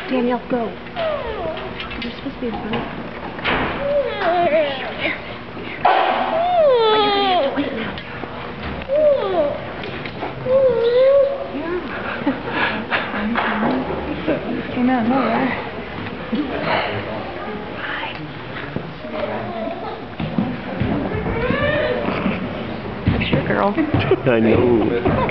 Danielle, go. You're supposed to be in front of her. Oh, you're gonna have to wait now. Yeah. Came out nowhere. Sure, girl. I know.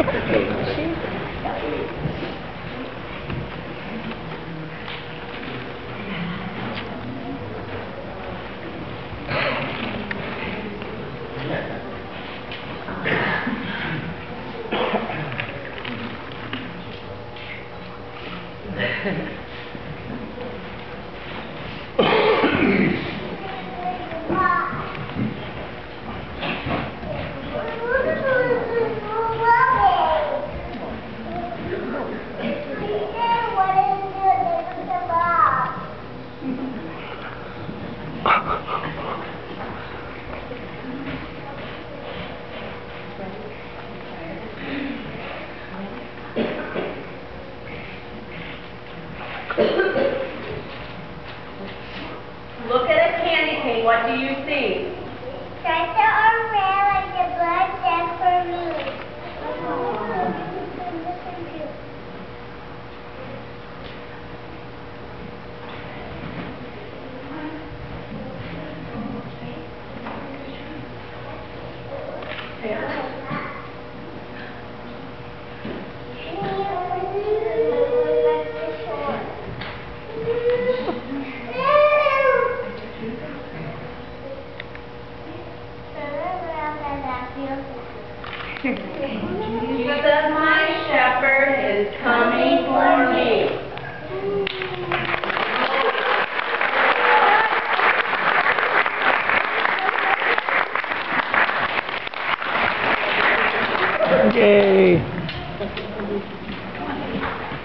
Look at a candy cane. What do you see? Santa or red like the blood death for me. Jesus, my shepherd, is coming for me. Yay!